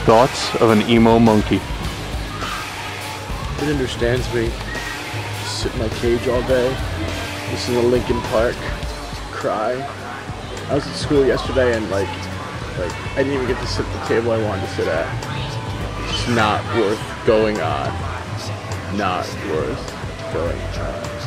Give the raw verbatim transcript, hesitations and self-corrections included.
Thoughts of an emo monkey. It understands me. Just sit in my cage all day, listen to Linkin Park, cry. I was at school yesterday and like, like I didn't even get to sit at the table I wanted to sit at. It's just not worth going on. Not worth going on.